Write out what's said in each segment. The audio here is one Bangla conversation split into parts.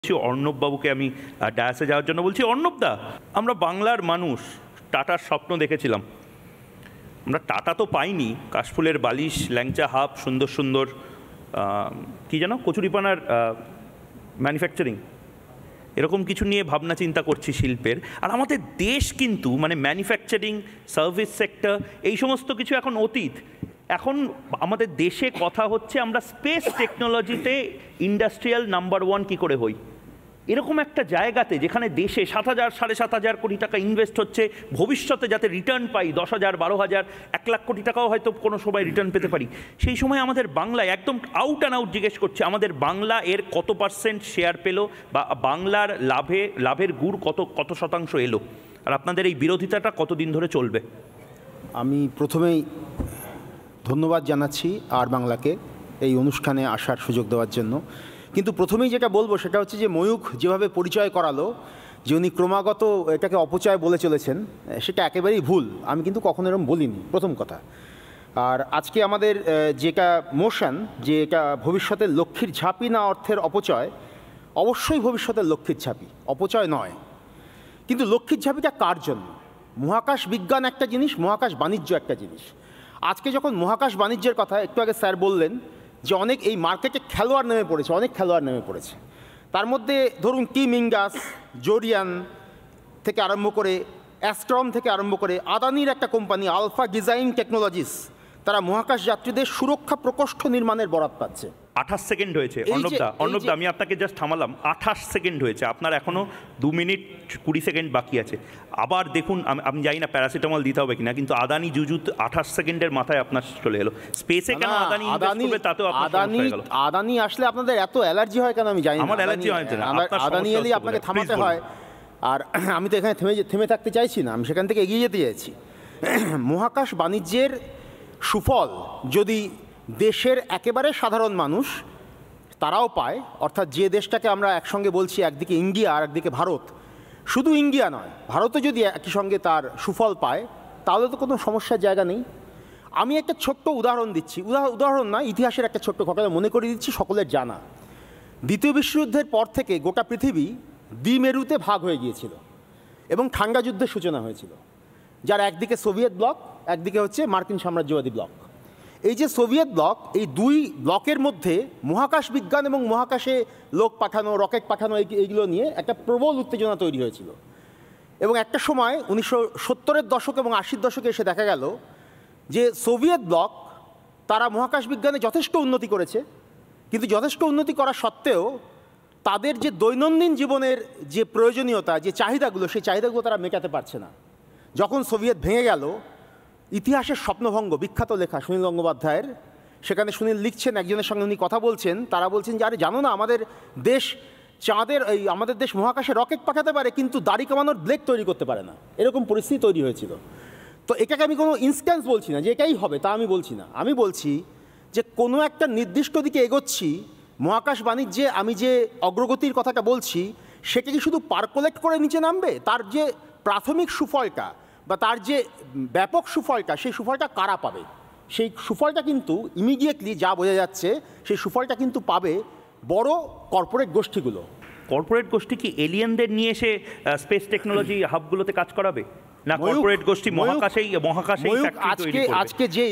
অর্ণব বাবুকে আমি ডায়াসে যাওয়ার জন্য বলছি, অর্ণবদা, আমরা বাংলার মানুষ টাটার স্বপ্ন দেখেছিলাম। আমরা টাটা তো পাইনি, কাশফুলের বালিশ, ল্যাংচা হাফ, সুন্দর সুন্দর কী যেন কচুরিপানার ম্যানুফ্যাকচারিং, এরকম কিছু নিয়ে ভাবনা চিন্তা করছি শিল্পের। আর আমাদের দেশ কিন্তু মানে ম্যানুফ্যাকচারিং, সার্ভিস সেক্টর, এই সমস্ত কিছু এখন অতীত। এখন আমাদের দেশে কথা হচ্ছে আমরা স্পেস টেকনোলজিতে ইন্ডাস্ট্রিয়াল নাম্বার 1 কী করে হই, এরকম একটা জায়গাতে যেখানে দেশে 7,000 7,500 কোটি টাকা ইনভেস্ট হচ্ছে, ভবিষ্যতে যাতে রিটার্ন পাই 10,000 12,000 1 লাখ কোটি টাকাও হয়তো কোনো সময় রিটার্ন পেতে পারি। সেই সময় আমাদের বাংলায় একদম আউট অ্যান্ড আউট জিজ্ঞেস করছে, আমাদের বাংলা এর কত % শেয়ার পেল, বা বাংলার লাভের গুড় কত শতাংশ এলো, আর আপনাদের এই বিরোধিতাটা কতদিন ধরে চলবে? আমি প্রথমেই ধন্যবাদ জানাচ্ছি আর বাংলাকে এই অনুষ্ঠানে আসার সুযোগ দেওয়ার জন্য। কিন্তু প্রথমেই যেটা বলবো সেটা হচ্ছে যে ময়ূখ যেভাবে পরিচয় করালো যে উনি ক্রমাগত এটাকে অপচয় বলে চলেছেন, সেটা একেবারেই ভুল। আমি কিন্তু কখনো এরকম বলিনি, প্রথম কথা। আর আজকে আমাদের যেটা মোশন, যে এটা ভবিষ্যতের লক্ষ্মীর ঝাঁপি না অর্থের অপচয়, অবশ্যই ভবিষ্যতের লক্ষ্মীর ঝাঁপি, অপচয় নয়। কিন্তু লক্ষ্মীর ঝাঁপিটা কার জন্য? মহাকাশ বিজ্ঞান একটা জিনিস, মহাকাশ বাণিজ্য একটা জিনিস। আজকে যখন মহাকাশ বাণিজ্যের কথা একটু আগে স্যার বললেন যে অনেক এই মার্কেটে খেলোয়াড় নেমে পড়েছে, অনেক খেলোয়াড় নেমে পড়েছে। তার মধ্যে ধরুন টিম ইন্ডাস, জোরিয়ান থেকে আরম্ভ করে, অ্যাস্ট্রম থেকে আরম্ভ করে, আদানির একটা কোম্পানি আলফা ডিজাইন টেকনোলজিস, তারা মহাকাশ যাত্রীদের সুরক্ষা প্রকোষ্ঠ নির্মাণের বরাত পাচ্ছে। 28 সেকেন্ড হয়েছে অর্ণবদা, আমি আপনাকে জাস্ট থামালাম। 28 সেকেন্ড হয়েছে, আপনার এখনও 2 মিনিট 20 সেকেন্ড বাকি আছে। আবার দেখুন, আমি জানি না প্যারাসিটামল দিতে হবে কিনা, কিন্তু আদানি জুজুত 28 সেকেন্ডের মাথায় আপনার চলে এলো। স্পেসে কেন আদানি ইনভেস্ট করবে তাতেও আদানি আসলে আপনাদের এত অ্যালার্জি হয় কেন আমি জানি না। আমার অ্যালার্জি হয় না, আদানি এলেই আপনাকে থামাতে হয়। আর আমি তো এখানে থেমে থাকতে চাইছি না, আমি সেখান থেকে এগিয়ে যেতে চাইছি। মহাকাশ বাণিজ্যের সুফল যদি দেশের একেবারে সাধারণ মানুষ তারাও পায়, অর্থাৎ যে দেশটাকে আমরা একসঙ্গে বলছি একদিকে ইন্ডিয়া আর একদিকে ভারত, শুধু ইন্ডিয়া নয় ভারতও যদি একই সঙ্গে তার সুফল পায়, তাহলে তো কোনো সমস্যার জায়গা নেই। আমি একটা ছোট্ট উদাহরণ দিচ্ছি, উদাহরণ না, ইতিহাসের একটা ছোট্ট ঘটনা মনে করিয়ে দিচ্ছি, সকলের জানা। দ্বিতীয় বিশ্বযুদ্ধের পর থেকে গোটা পৃথিবী দ্বিমেরুতে ভাগ হয়ে গিয়েছিল এবং ঠান্ডা যুদ্ধের সূচনা হয়েছিল, যার একদিকে সোভিয়েত ব্লক, একদিকে হচ্ছে মার্কিন সাম্রাজ্যবাদী ব্লক। এই যে সোভিয়েত ব্লক, এই দুই ব্লকের মধ্যে মহাকাশ বিজ্ঞান এবং মহাকাশে লোক পাঠানো, রকেট পাঠানো, এইগুলো নিয়ে একটা প্রবল উত্তেজনা তৈরি হয়েছিল। এবং একটা সময় 1970-এর দশক এবং 80-র দশকে এসে দেখা গেল যে সোভিয়েত ব্লক তারা মহাকাশ বিজ্ঞানে যথেষ্ট উন্নতি করেছে, কিন্তু যথেষ্ট উন্নতি করা সত্ত্বেও তাদের যে দৈনন্দিন জীবনের যে প্রয়োজনীয়তা, যে চাহিদাগুলো, সেই চাহিদাগুলো তারা মেটাতে পারছে না। যখন সোভিয়েত ভেঙে গেল, ইতিহাসের স্বপ্নভঙ্গ, বিখ্যাত লেখা সুনীল গঙ্গোপাধ্যায়ের, সেখানে সুনীল লিখছেন, একজনের সঙ্গে উনি কথা বলছেন, তারা বলছেন যে আরে জানো না, আমাদের দেশ আমাদের দেশ মহাকাশে রকেট পাঠাতে পারে, কিন্তু দাড়ি কামানোর ব্লেড তৈরি করতে পারে না, এরকম পরিস্থিতি তৈরি হয়েছিল। তো এটাকে আমি কোনো ইনস্ট্যান্স বলছি না যে এটাই হবে, তা আমি বলছি না। আমি বলছি যে কোনো একটা নির্দিষ্ট দিকে এগোচ্ছি, মহাকাশ বাণিজ্যে আমি যে অগ্রগতির কথাটা বলছি সেটা কি শুধু পার্কোলেট করে নিচে নামবে? তার যে প্রাথমিক সুফলটা বা তার যে ব্যাপক সুফলটা, সেই সুফলটা কারা পাবে? সেই সুফলটা কিন্তু ইমিডিয়েটলি যা বোঝা যাচ্ছে, সেই সুফলটা কিন্তু পাবে বড় কর্পোরেট গোষ্ঠীগুলো। কর্পোরেট গোষ্ঠী কি এলিয়েনদের নিয়ে এসে স্পেস টেকনোলজি হাবগুলোতে কাজ করাবে? না কর্পোরেট গোষ্ঠী মহাকাশেই আজকে যে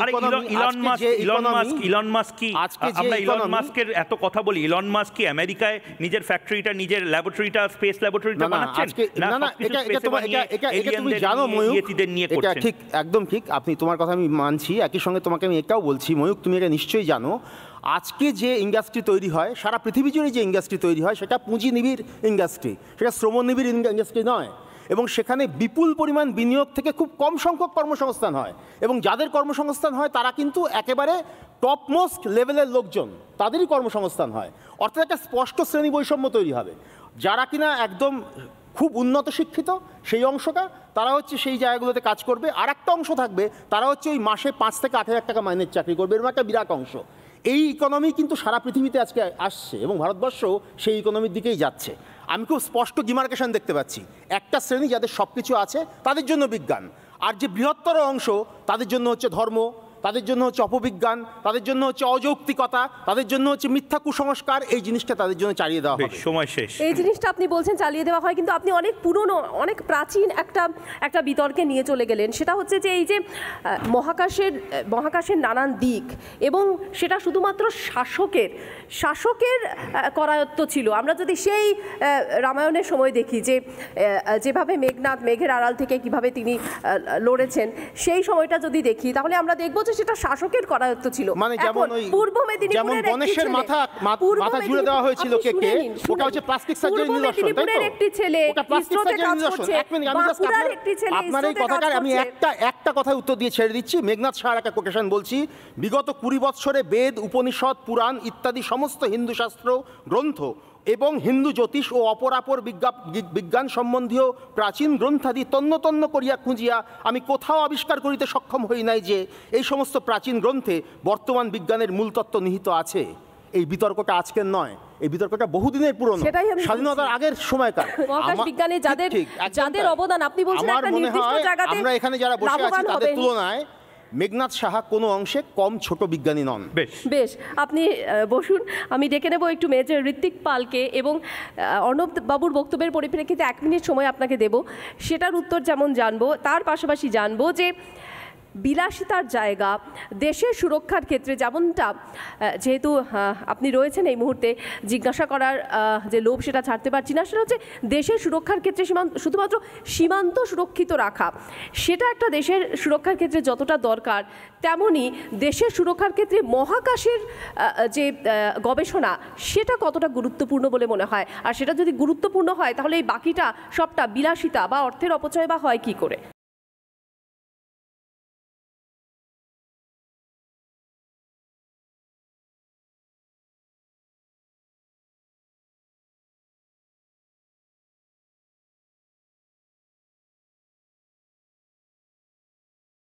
ইলন মাস্ক কি, আমরা ইলন মাস্কের এত কথা বলি, ইলন মাস্ক কি আমেরিকায় নিজের ফ্যাক্টরিটা, নিজের ল্যাবরেটরিটা, স্পেস ল্যাবরেটরিটা বানাচ্ছেন? তুমি জানো ময়ূক, এটা ঠিক, একদম ঠিক, আপনি তোমার কথা আমি মানছি। একই সঙ্গে তোমাকে আমি এটাও বলছি ময়ূক, তুমি এটা নিশ্চয়ই জানো, আজকে যে ইন্ডাস্ট্রি তৈরি হয়, সারা পৃথিবী জুড়ে যে ইন্ডাস্ট্রি তৈরি হয়, সেটা পুঁজিনিবিড় ইন্ডাস্ট্রি, সেটা শ্রমনিবিড় ইন্ডাস্ট্রি নয়। এবং সেখানে বিপুল পরিমাণ বিনিয়োগ থেকে খুব কম সংখ্যক কর্মসংস্থান হয়, এবং যাদের কর্মসংস্থান হয় তারা কিন্তু একেবারে টপমোস্ট লেভেলের লোকজন, তাদেরই কর্মসংস্থান হয়। অর্থাৎ একটা স্পষ্ট শ্রেণী বৈষম্য তৈরি হবে। যারা কিনা একদম খুব উন্নত শিক্ষিত সেই অংশটা, তারা হচ্ছে সেই জায়গাগুলোতে কাজ করবে, আর একটা অংশ থাকবে তারা হচ্ছে ওই মাসে 5 থেকে 8,000 টাকা মাইনের চাকরি করবে, এরকম একটা বিরাট অংশ। এই ইকোনমি কিন্তু সারা পৃথিবীতে আজকে আসছে এবং ভারতবর্ষও সেই ইকোনমির দিকেই যাচ্ছে। আমি খুব স্পষ্ট ডিমার্কেশন দেখতে পাচ্ছি, একটা শ্রেণী যাদের সব কিছু আছে তাদের জন্য বিজ্ঞান, আর যে বৃহত্তর অংশ তাদের জন্য হচ্ছে ধর্ম, তাদের জন্য হচ্ছে অপবিজ্ঞান, তাদের জন্য হচ্ছে অযৌক্তিকতা, তাদের জন্য হচ্ছে মিথ্যা কুসংস্কার, এই জিনিসটা তাদের জন্য চালিয়ে দেওয়া হবে। সময় শেষ। এই জিনিসটা আপনি বলছেন চালিয়ে দেওয়া হয়, কিন্তু আপনি অনেক পুরনো, অনেক প্রাচীন একটা বিতর্কে নিয়ে চলে গেলেন। সেটা হচ্ছে যে এই যে মহাকাশের নানান দিক, এবং সেটা শুধুমাত্র শাসকের করায়ত্ত ছিল। আমরা যদি সেই রামায়ণের সময় দেখি যে যেভাবে মেঘনাদ মেঘের আড়াল থেকে কিভাবে তিনি লড়েছেন, সেই সময়টা যদি দেখি তাহলে আমরা দেখবো যে সেটা শাসকের করায়ত্ত ছিল। মানে যেমন পূর্ব মেদিনীপুরের গণেশের মাথা জুড়ে দেওয়া হয়েছিল কেকে, ওটা হচ্ছে প্লাস্টিক সার্জারি নিদর্শন, তাই তো? একটি ছেলে ইসরোতে কাজ করছে, বাঁকুড়ার একটি ছেলে আপনার এই কথাটার আমি একটা কথা উত্তর দিয়ে ছেড়ে দিচ্ছি। মেঘনাদ সাহার একটা কোটেশন বলছি, বিগত 20 বৎসরে বেদ, উপনিষদ, পুরাণ ইত্যাদি সমস্ত হিন্দু শাস্ত্র গ্রন্থ এবং হিন্দু জ্যোতিষ ও অপরাপর বিজ্ঞান সম্বন্ধীয় প্রাচীন গ্রন্থাদি তন্ন তন্ন করিয়া খুঁজিয়া আমি কোথাও আবিষ্কার করিতে সক্ষম হই নাই যে এই সমস্ত প্রাচীন গ্রন্থে বর্তমান বিজ্ঞানের মূলতত্ত্ব নিহিত আছে। এই বিতর্কটা আজকের নয়, এই বিতর্কটা বহুদিনের পুরনো, স্বাধীনতার আগের সময়কার। যাদের অবদান আপনি বলছেন আমার মনে হয় আমরা এখানে যারা বসে আছি তাদের তুলনায় মেঘনাদ সাহা কোনো অংশে কম ছোট বিজ্ঞানী নন। বেশ, আপনি বসুন। আমি ডেকে নেব একটু মেজর ঋত্বিক পালকে, এবং অর্ণব বাবুর বক্তব্যের পরিপ্রেক্ষিতে 1 মিনিট সময় আপনাকে দেব। সেটার উত্তর যেমন জানবো, তার পাশাপাশি জানবো যে বিলাসিতার জায়গা দেশের সুরক্ষার ক্ষেত্রে, যেমনটা যেহেতু আপনি রয়েছেন এই মুহূর্তে, জিজ্ঞাসা করার যে লোভ সেটা ছাড়তে পারছি না, সেটা হচ্ছে দেশের সুরক্ষার ক্ষেত্রে শুধুমাত্র সীমান্ত সুরক্ষিত রাখা, সেটা একটা দেশের সুরক্ষার ক্ষেত্রে যতটা দরকার, তেমনি দেশের সুরক্ষার ক্ষেত্রে মহাকাশের যে গবেষণা সেটা কতটা গুরুত্বপূর্ণ বলে মনে হয়? আর সেটা যদি গুরুত্বপূর্ণ হয় তাহলে এই বাকিটা সবটা বিলাসিতা বা অর্থের অপচয় বা হয় কী করে?